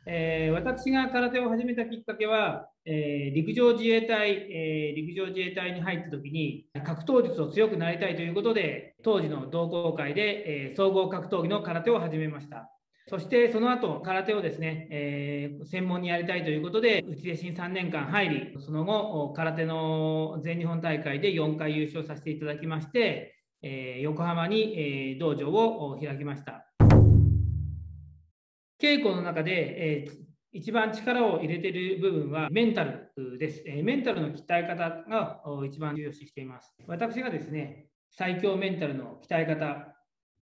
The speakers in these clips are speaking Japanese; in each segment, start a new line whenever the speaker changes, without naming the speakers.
私が空手を始めたきっかけは、陸上自衛隊に入った時に格闘術を強くなりたいということで、当時の同好会で、総合格闘技の空手を始めました。そしてその後空手をですね、専門にやりたいということで、内弟子に3年間入り、その後、空手の全日本大会で4回優勝させていただきまして、横浜に、道場を開きました。稽古の中で、一番力を入れている部分はメンタルです。メンタルの鍛え方が一番重要視しています。私がですね、最強メンタルの鍛え方、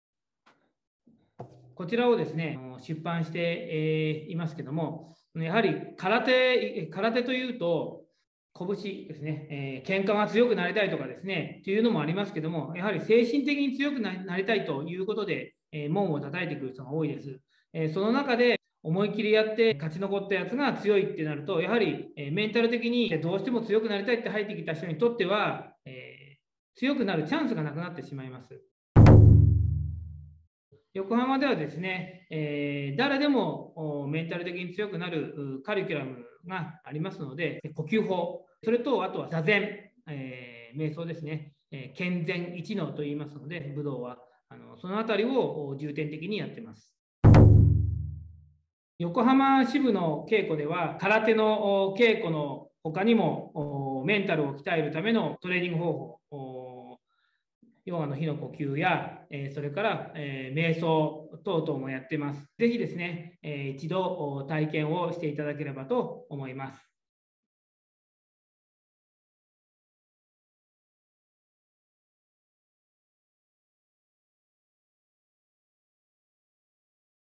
こちらをですね、出版していますけども、やはり空手というと、拳ですね、喧嘩が強くなりたいとかですね、というのもありますけども、やはり精神的に強くなりたいということで、門を叩いてくる人が多いです。その中で思い切りやって勝ち残ったやつが強いってなると、やはりメンタル的にどうしても強くなりたいって入ってきた人にとっては、強くなるチャンスがなくなってしまいます。横浜ではですね、誰でもメンタル的に強くなるカリキュラムがありますので、呼吸法、それとあとは座禅、瞑想ですね、健全一能と言いますので、武道はそのあたりを重点的にやっています。横浜支部の稽古では、空手の稽古の他にもメンタルを鍛えるためのトレーニング方法、ヨガの火の呼吸や、それから、瞑想等々もやっています。ぜひですね、一度体験をしていただければと思います。